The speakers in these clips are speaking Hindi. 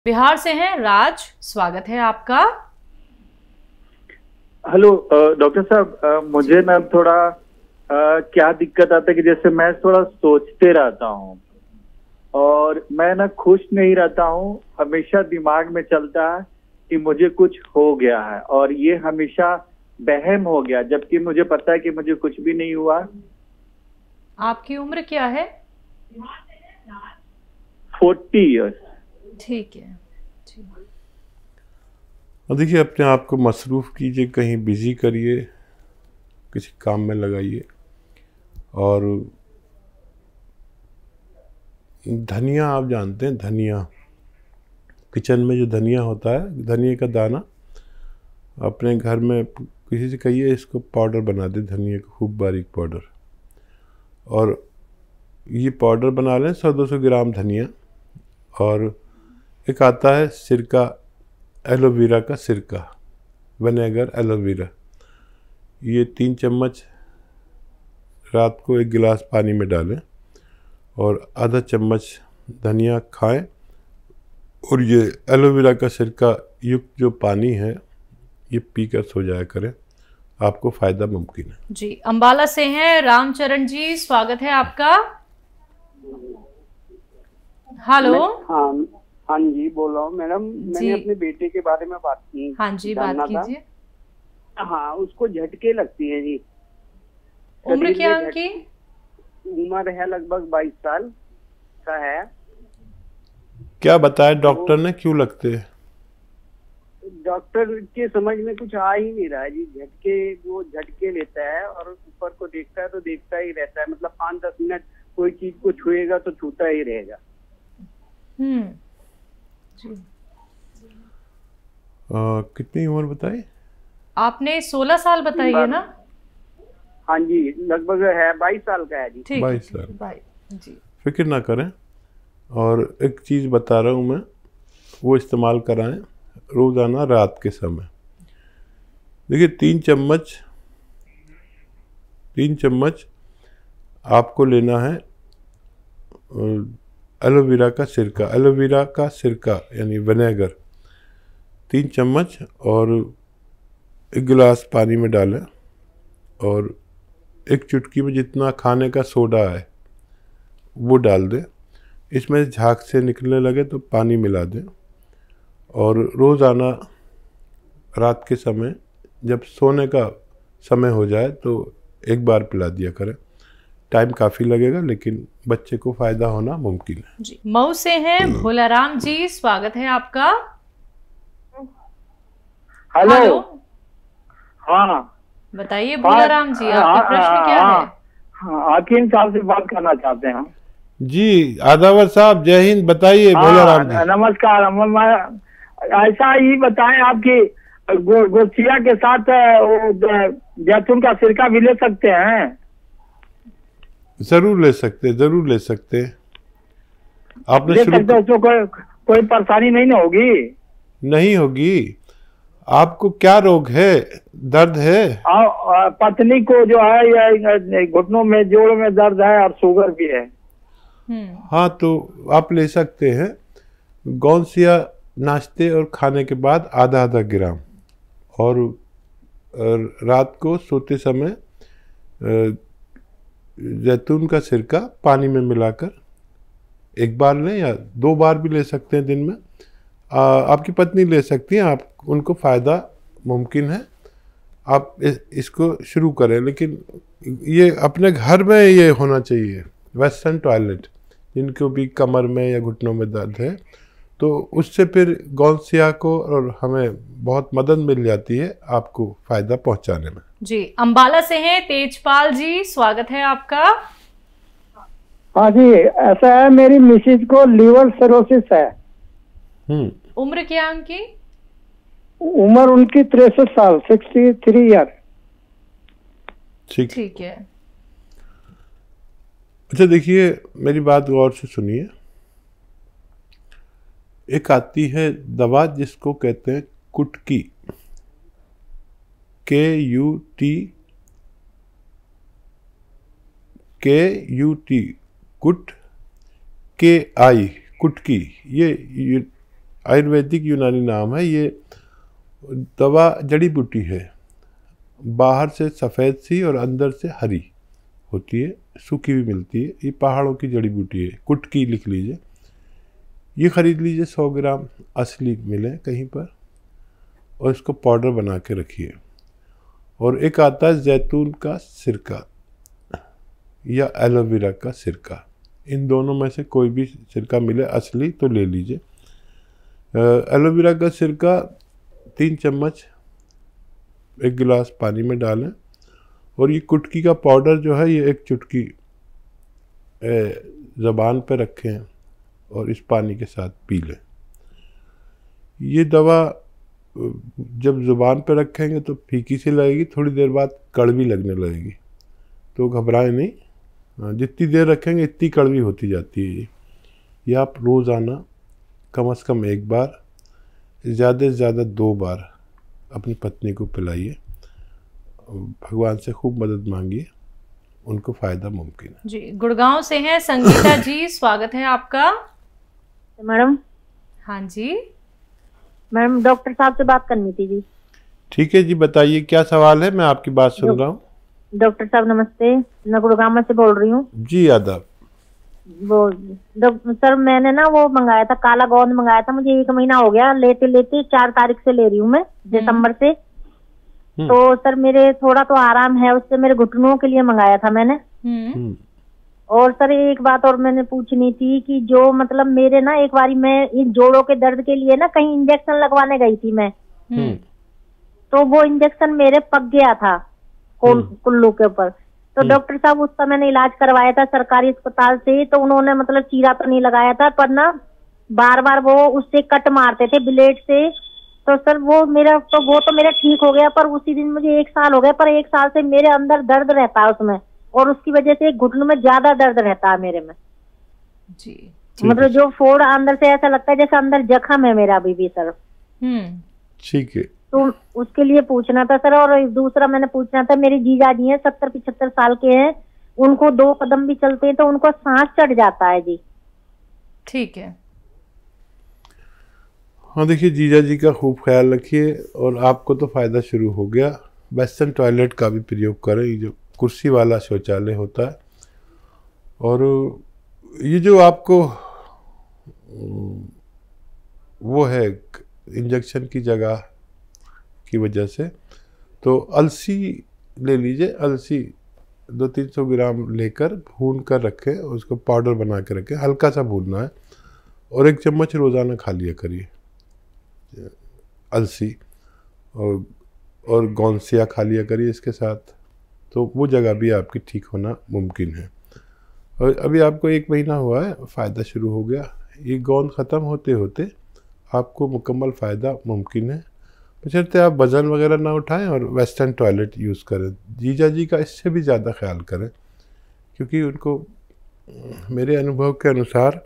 बिहार से हैं राज, स्वागत है आपका। हेलो डॉक्टर साहब, मुझे ना थोड़ा क्या दिक्कत आता है कि जैसे मैं थोड़ा सोचते रहता हूँ और मैं ना खुश नहीं रहता हूँ। हमेशा दिमाग में चलता है कि मुझे कुछ हो गया है और ये हमेशा वहम हो गया, जबकि मुझे पता है कि मुझे कुछ भी नहीं हुआ। आपकी उम्र क्या है? 40 ईयर्स। ठीक है। और देखिए, अपने आप को मसरूफ़ कीजिए, कहीं बिजी करिए, किसी काम में लगाइए। और धनिया, आप जानते हैं धनिया, किचन में जो धनिया होता है, धनिया का दाना, अपने घर में किसी से कहिए इसको पाउडर बना दे, धनिया का खूब बारीक पाउडर। और ये पाउडर बना लें 100-200 ग्राम धनिया। और एक आता है सिरका, एलोवेरा का सिरका, विनेगर एलोवेरा, ये 3 चम्मच रात को 1 गिलास पानी में डालें और आधा चम्मच धनिया खाएं। और ये एलोवेरा का सिरका युक्त जो पानी है ये पीकर सो जाया करें, आपको फ़ायदा मुमकिन है। जी, अंबाला से हैं रामचरण जी, स्वागत है आपका। हेलो। हाँ जी, बोल रहा हूँ मैडम। मैंने अपने बेटे के बारे में बात की। हाँ जी, बात कीजिए। हाँ, उसको झटके लगती है जी। उम्र क्या उनकी? उम्र है लगभग 22 साल का है। क्या बताया डॉक्टर ने, क्यों लगते हैं? डॉक्टर के समझ में कुछ आ ही नहीं रहा है जी। वो झटके लेता है और ऊपर को देखता है तो देखता ही रहता है, मतलब 5-10 मिनट कोई चीज को छुएगा तो छूता ही रहेगा। कितनी उम्र बताई आपने? 16 साल बताई है ना? हाँ जी, लगभग है 22 साल का है जी। ठीक, 22 साल। जी। फिक्र ना करें। और एक चीज़ बता रहा हूँ मैं, वो इस्तेमाल कराएं रोज़ाना रात के समय। देखिए, 3 चम्मच आपको लेना है एलोवेरा का सिरका यानी विनेगर, 3 चम्मच, और 1 गिलास पानी में डालें और 1 चुटकी में जितना खाने का सोडा है वो डाल दें। इसमें झाग से निकलने लगे तो पानी मिला दें और रोज़ाना रात के समय जब सोने का समय हो जाए तो 1 बार पिला दिया करें। टाइम काफ़ी लगेगा लेकिन बच्चे को फ़ायदा होना मुमकिन है। जी, मऊ से हैं भोलाराम जी, स्वागत है आपका। हेलो। हाँ बताइए भोलाराम जी, आपका प्रश्न क्या है? हाँ, हकीम साहब से बात करना चाहते हैं। जी, आदावर साहब, जय हिंद। बताइए भोलाराम जी। नमस्कार। ऐसा ही बताएं, आपकी गोचिया के साथ जैतून का सिरका भी ले सकते हैं? जरूर ले सकते हैं। आपने ले सकते हैं, तो कोई परेशानी नहीं ना होगी? नहीं होगी। आपको क्या रोग है, दर्द है? पत्नी को जो है घुटनों में, जोड़ में दर्द है और शुगर भी है। हाँ, तो आप ले सकते हैं गौनसिया नाश्ते और खाने के बाद आधा ग्राम, और रात को सोते समय जैतून का सिरका पानी में मिलाकर 1 बार लें या 2 बार भी ले सकते हैं दिन में। आपकी पत्नी ले सकती हैं, आप उनको फ़ायदा मुमकिन है। आप इसको शुरू करें, लेकिन ये अपने घर में ये होना चाहिए। वेस्टर्न टॉयलेट, जिनको भी कमर में या घुटनों में दर्द है, तो उससे फिर गौनसिया को और हमें बहुत मदद मिल जाती है आपको फ़ायदा पहुंचाने में। जी, अंबाला से हैं तेजपाल जी, स्वागत है आपका। हाँ जी, ऐसा है, मेरी मिसेज को लीवर सिरोसिस है। उम्र क्या है उनकी? उम्र उनकी 63 साल, 63 ईयर। ठीक है। अच्छा, देखिए, मेरी बात गौर से सुनिए। एक आती है दवा जिसको कहते हैं कुटकी, KUT, कुट, KI, कुटकी। ये आयुर्वेदिक यूनानी नाम है। ये दवा जड़ी बूटी है, बाहर से सफ़ेद सी और अंदर से हरी होती है, सूखी भी मिलती है। ये पहाड़ों की जड़ी बूटी है, कुटकी लिख लीजिए। ये ख़रीद लीजिए, 100 ग्राम असली मिले कहीं पर, और इसको पाउडर बना के रखिए। और एक आता है जैतून का सिरका या एलोवेरा का सिरका, इन दोनों में से कोई भी सिरका मिले असली तो ले लीजिए। एलोवेरा का सिरका 3 चम्मच 1 गिलास पानी में डालें, और ये कुटकी का पाउडर जो है ये 1 चुटकी ज़बान पे रखें और इस पानी के साथ पी लें। ये दवा जब ज़ुबान पे रखेंगे तो फीकी सी लगेगी, थोड़ी देर बाद कड़वी लगने लगेगी, तो घबराएं नहीं। जितनी देर रखेंगे इतनी कड़वी होती जाती है ये आप रोज़ाना कम से कम 1 बार, ज़्यादा से ज़्यादा 2 बार अपनी पत्नी को पिलाइए। भगवान से खूब मदद मांगिए, उनको फ़ायदा मुमकिन है। जी, गुड़गांव से हैं संगीता जी, स्वागत है आपका। मैडम। हाँ जी मैडम, डॉक्टर साहब से बात करनी थी जी। ठीक है जी, बताइए क्या सवाल है, मैं आपकी बात सुन रहा हूँ। डॉक्टर साहब नमस्ते, मैं गुड़गांव से बोल रही हूँ। जी आदाब। वो सर मैंने ना वो मंगाया था, काला गोंद मंगाया था, मुझे 1 महीना हो गया लेते लेते। 4 तारीख से ले रही हूँ मैं, दिसंबर से। तो सर मेरे थोड़ा तो आराम है उससे, मेरे घुटनों के लिए मंगाया था मैंने। और सर एक बात और मैंने पूछनी थी कि जो मतलब मेरे ना एक बारी मैं इन जोड़ों के दर्द के लिए ना कहीं इंजेक्शन लगवाने गई थी मैं, तो वो इंजेक्शन मेरे पक गया था कुल्लू के ऊपर। तो डॉक्टर साहब उसका मैंने इलाज करवाया था सरकारी अस्पताल से, तो उन्होंने मतलब चीरा तो नहीं लगाया था, पर ना बार बार वो उससे कट मारते थे ब्लेड से। तो सर वो मेरा ठीक हो गया, पर उसी दिन मुझे 1 साल हो गया, पर 1 साल से मेरे अंदर दर्द रहता है उसमें, और उसकी वजह से घुटनों में ज्यादा दर्द रहता है मेरे में जी। मतलब जो फोड़ अंदर से ऐसा लगता है जैसे अंदर जख्म है मेरा अभी भी सर। ठीक है, तो उसके लिए पूछना था सर। और दूसरा मैंने पूछना था, मेरे जीजा जी हैं 70-75 साल के हैं, उनको 2 कदम भी चलते हैं तो उनको सांस चढ़ जाता है जी। ठीक है। हाँ देखिए, जीजा जी का खूब ख्याल रखिए, और आपको तो फ़ायदा शुरू हो गया। वेस्टर्न टॉयलेट का भी प्रयोग करें, ये जो कुर्सी वाला शौचालय होता है। और ये जो आपको वो है इंजेक्शन की जगह की वजह से, तो अलसी ले लीजिए। अलसी 200-300 ग्राम लेकर भून कर रखें, उसको पाउडर बना के रखें, हल्का सा भूनना है, और 1 चम्मच रोज़ाना खा लिया करिए अलसी। और गौनसिया खा लिया करिए इसके साथ, तो वो जगह भी आपकी ठीक होना मुमकिन है। और अभी आपको 1 महीना हुआ है, फ़ायदा शुरू हो गया। ये गोंद ख़त्म होते होते आपको मुकम्मल फ़ायदा मुमकिन है, बशर्ते आप वज़न वगैरह ना उठाएं और वेस्टर्न टॉयलेट यूज़ करें। जीजा जी का इससे भी ज़्यादा ख्याल करें, क्योंकि उनको मेरे अनुभव के अनुसार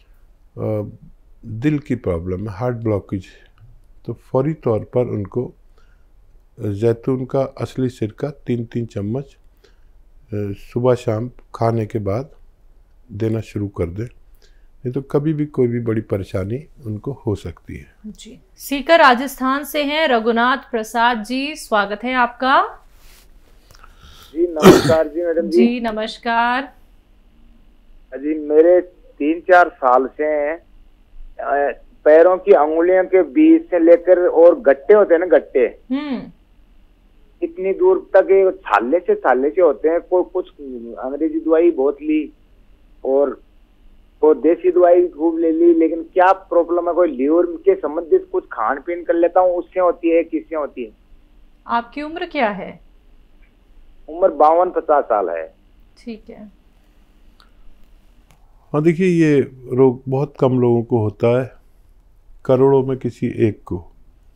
दिल की प्रॉब्लम है, हार्ट ब्लॉकेज। तो फौरी तौर पर उनको जैतून का असली सिरका 3-3 चम्मच सुबह शाम खाने के बाद देना शुरू कर दें, नहीं तो कभी भी कोई भी बड़ी परेशानी उनको हो सकती है। जी। सीकर राजस्थान से हैं रघुनाथ प्रसाद जी, स्वागत है आपका। जी नमस्कार जी मैडम जी। जी नमस्कार जी, मेरे 3-4 साल से पैरों की अंगुलियों के बीच से लेकर और गट्टे होते हैं ना, गट्टे इतनी दूर तक छाले से होते हैं। कोई कुछ अंग्रेजी दवाई बहुत ली और देसी दवाई खूब ले ली, लेकिन क्या प्रॉब्लम है, कोई लीवर के संबंधित कुछ खान पीन कर लेता हूँ, उससे होती है, किससे होती है? आपकी उम्र क्या है? उम्र 52-50 साल है। ठीक है। हाँ देखिए, ये रोग बहुत कम लोगों को होता है, करोड़ों में किसी एक को।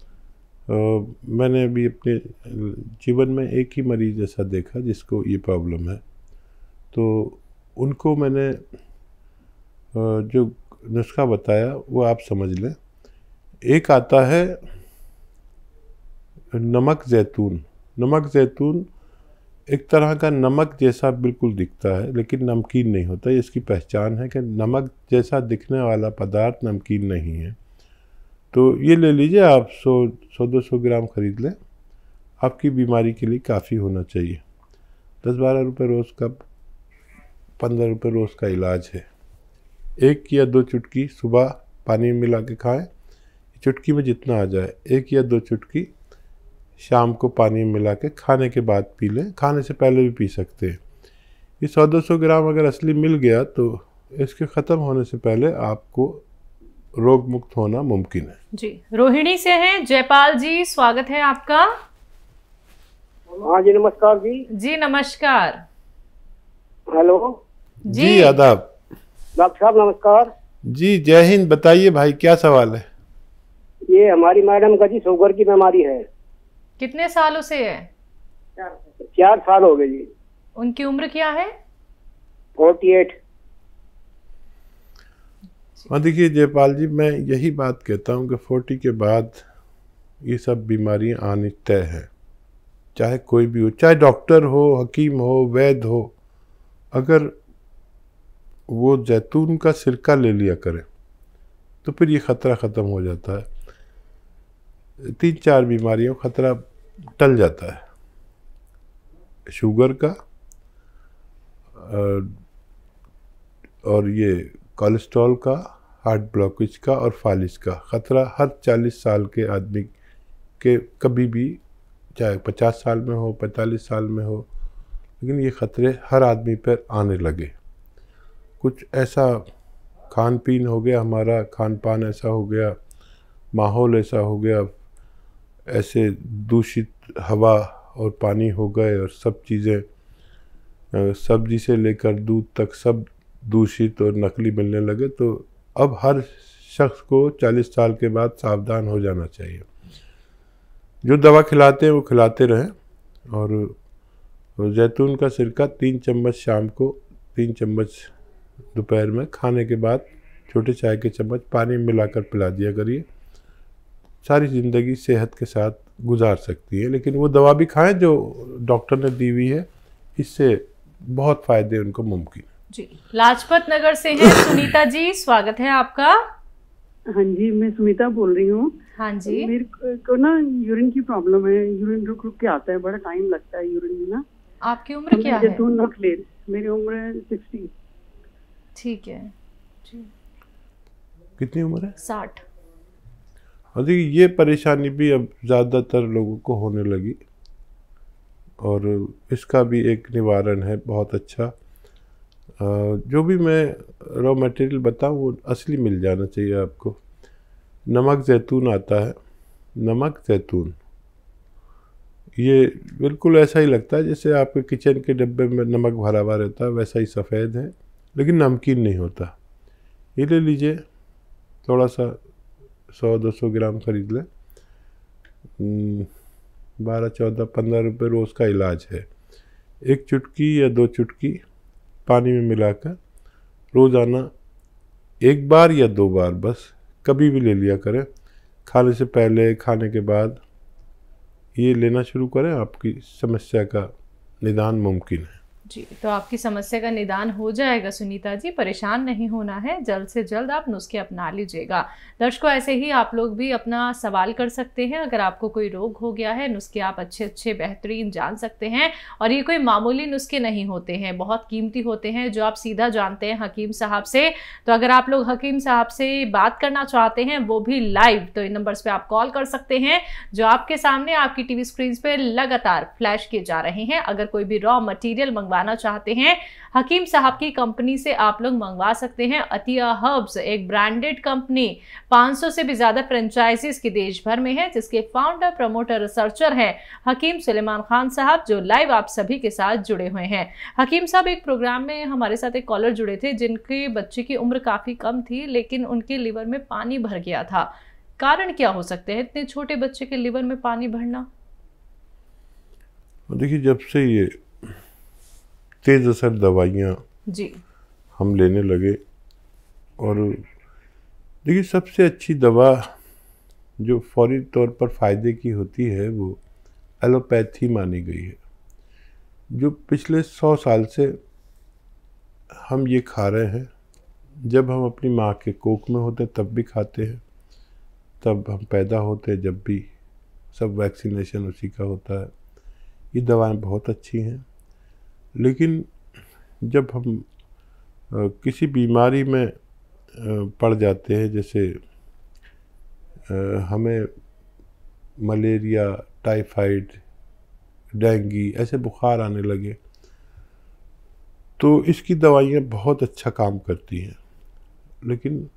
मैंने अभी अपने जीवन में एक ही मरीज ऐसा देखा जिसको ये प्रॉब्लम है, तो उनको मैंने जो नुस्खा बताया वो आप समझ लें। एक आता है नमक जैतून। नमक जैतून एक तरह का नमक जैसा बिल्कुल दिखता है, लेकिन नमकीन नहीं होता। इसकी पहचान है कि नमक जैसा दिखने वाला पदार्थ नमकीन नहीं है। तो ये ले लीजिए आप, 100-200 ग्राम खरीद लें, आपकी बीमारी के लिए काफ़ी होना चाहिए। 10-12 रुपये रोज़ का, 15 रुपये रोज़ का इलाज है। 1 या 2 चुटकी सुबह पानी में मिला के खाएँ, चुटकी में जितना आ जाए। 1 या 2 चुटकी शाम को पानी में मिला के खाने के बाद पी लें, खाने से पहले भी पी सकते हैं। ये 100-200 ग्राम अगर असली मिल गया तो इसके ख़त्म होने से पहले आपको रोग मुक्त होना मुमकिन है। जी, रोहिणी से हैं जयपाल जी, स्वागत है आपका। हाँ जी, नमस्कार जी। जी नमस्कार। हेलो जी आदाब। डॉक्टर साहब नमस्कार। जी जय हिंद। बताइए भाई, क्या सवाल है? ये हमारी मैडम का जी शुगर की बीमारी है। कितने सालों से है? 4 साल हो गए जी। उनकी उम्र क्या है? 48। हाँ देखिए जयपाल जी, मैं यही बात कहता हूँ कि 40 के बाद ये सब बीमारियाँ आनी तय है, चाहे कोई भी हो, चाहे डॉक्टर हो, हकीम हो, वैद्य हो। अगर वो जैतून का सिरका ले लिया करे तो फिर ये ख़तरा ख़त्म हो जाता है। 3-4 बीमारियों का ख़तरा टल जाता है। शुगर का और ये कोलेस्ट्रॉल का, हार्ट ब्लॉकेज का और फालिज का ख़तरा हर 40 साल के आदमी के कभी भी, चाहे 50 साल में हो, 45 साल में हो, लेकिन ये ख़तरे हर आदमी पर आने लगे। कुछ ऐसा खान पीन हो गया, हमारा खान पान ऐसा हो गया, माहौल ऐसा हो गया, ऐसे दूषित हवा और पानी हो गए और सब चीज़ें, सब्जी से लेकर दूध तक सब दूषित और नकली मिलने लगे। तो अब हर शख्स को 40 साल के बाद सावधान हो जाना चाहिए। जो दवा खिलाते हैं वो खिलाते रहें। और जैतून का सिरका 3 चम्मच शाम को, 3 चम्मच दोपहर में, खाने के बाद छोटे चाय के चम्मच पानी में मिलाकर पिला दिया करिए। सारी ज़िंदगी सेहत के साथ गुजार सकती है। लेकिन वो दवा भी खाएं जो डॉक्टर ने दी हुई है, इससे बहुत फ़ायदे उनको मुमकिन है। जी, लाजपत नगर से हैं सुनीता जी, स्वागत है आपका। हाँ जी, मैं सुनीता बोल रही हूँ। हाँ जी। मेरे को ना यूरिन की प्रॉब्लम है, यूरिन रुक रुक के आता है, बड़ा टाइम लगता है यूरिन में ना। आपकी उम्र क्या है? जैतून नट ले, मेरी उम्र है 60। ठीक है जी। कितनी उम्र है? 60। और देखिए ये परेशानी भी अब ज़्यादातर लोगों को होने लगी और इसका भी एक निवारण है बहुत अच्छा। जो भी मैं रॉ मटेरियल बताऊँ वो असली मिल जाना चाहिए आपको। नमक ज़ैतून आता है, नमक ज़ैतून, ये बिल्कुल ऐसा ही लगता है जैसे आपके किचन के डिब्बे में नमक भरा हुआ रहता है, वैसा ही सफ़ेद है लेकिन नमकीन नहीं होता। ये ले लीजिए, थोड़ा सा 100-200 ग्राम खरीद लें। 12-14-15 रुपये रोज़ का इलाज है। 1 चुटकी या 2 चुटकी पानी में मिलाकर रोज़ाना 1 बार या 2 बार बस कभी भी ले लिया करें। खाने से पहले, खाने के बाद ये लेना शुरू करें, आपकी समस्या का निदान मुमकिन है। जी, तो आपकी समस्या का निदान हो जाएगा सुनीता जी, परेशान नहीं होना है। जल्द से जल्द आप नुस्खे अपना लीजिएगा। दर्शकों, ऐसे ही आप लोग भी अपना सवाल कर सकते हैं। अगर आपको कोई रोग हो गया है, नुस्खे आप अच्छे बेहतरीन जान सकते हैं। और ये कोई मामूली नुस्खे नहीं होते हैं, बहुत कीमती होते हैं जो आप सीधा जानते हैं हकीम साहब से। तो अगर आप लोग हकीम साहब से बात करना चाहते हैं, वो भी लाइव, तो इन नंबर्स पे आप कॉल कर सकते हैं जो आपके सामने आपकी टीवी स्क्रीन पे लगातार फ्लैश किए जा रहे हैं। अगर कोई भी रॉ मटेरियल मंगवाना चाहते हैं, हकीम साहब की कंपनी से आप लोग मंगवा सकते हैं। अतिया हर्ब्स एक ब्रांडेड कंपनी, 500 से भी ज्यादा फ्रेंचाइजीज की देश भर में है, जिसके फाउंडर, प्रमोटर, रिसर्चर हैं हकीम सुलेमान खान साहब, जो लाइव आप सभी के साथ जुड़े हुए हैं। हकीम साहब एक प्रोग्राम में हमारे साथ एक कॉलर जुड़े थे जिनके बच्चे की उम्र काफी कम थी, लेकिन उनके लिवर में पानी भर गया था। कारण क्या हो सकते हैं इतने छोटे बच्चे के लिवर में पानी भरना? देखिए, जब से ये तेज़ असर दवाइयाँ जी हम लेने लगे, और देखिए सबसे अच्छी दवा जो फौरी तौर पर फ़ायदे की होती है वो एलोपैथी मानी गई है। जो पिछले 100 साल से हम ये खा रहे हैं, जब हम अपनी माँ के कोख में होते तब भी खाते हैं, तब हम पैदा होते हैं, जब भी सब वैक्सीनेशन उसी का होता है। ये दवाएं बहुत अच्छी हैं, लेकिन जब हम किसी बीमारी में पड़ जाते हैं, जैसे हमें मलेरिया, टाइफाइड, डेंगू ऐसे बुखार आने लगे, तो इसकी दवाइयाँ बहुत अच्छा काम करती हैं, लेकिन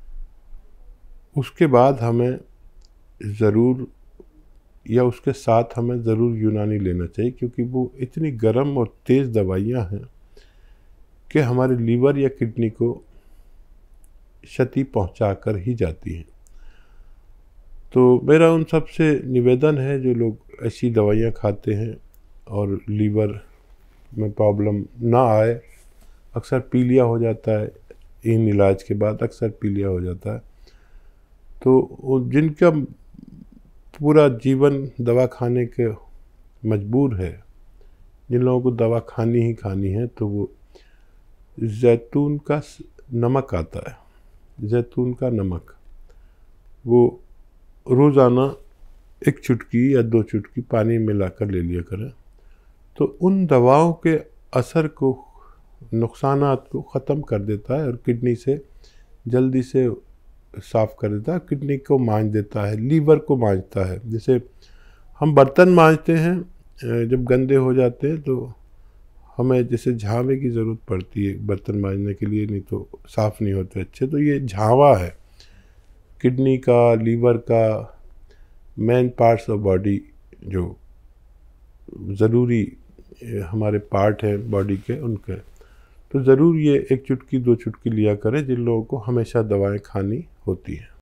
उसके बाद हमें ज़रूर या उसके साथ हमें ज़रूर यूनानी लेना चाहिए, क्योंकि वो इतनी गर्म और तेज़ दवाइयाँ हैं कि हमारे लीवर या किडनी को क्षति पहुंचा कर ही जाती हैं। तो मेरा उन सब से निवेदन है जो लोग ऐसी दवाइयाँ खाते हैं और लीवर में प्रॉब्लम ना आए, अक्सर पीलिया हो जाता है, इन इलाज के बाद अक्सर पीलिया हो जाता है, तो जिनका पूरा जीवन दवा खाने के मजबूर है, जिन लोगों को दवा खानी ही खानी है, तो वो जैतून का नमक आता है, जैतून का नमक, वो रोज़ाना 1 चुटकी या 2 चुटकी पानी मिलाकर ले लिया करें, तो उन दवाओं के असर को, नुकसानात को ख़त्म कर देता है और किडनी से जल्दी से साफ़ कर देता है, किडनी को मांझ देता है, लीवर को मांझता है। जैसे हम बर्तन मांजते हैं, जब गंदे हो जाते हैं तो हमें जैसे झावे की ज़रूरत पड़ती है बर्तन मांजने के लिए, नहीं तो साफ़ नहीं होते अच्छे, तो ये झावा है किडनी का, लीवर का, मेन पार्ट्स ऑफ बॉडी जो ज़रूरी हमारे पार्ट हैं बॉडी के, उनके, तो ज़रूर ये 1 चुटकी 2 चुटकी लिया करें जिन लोगों को हमेशा दवाएं खानी होती हैं।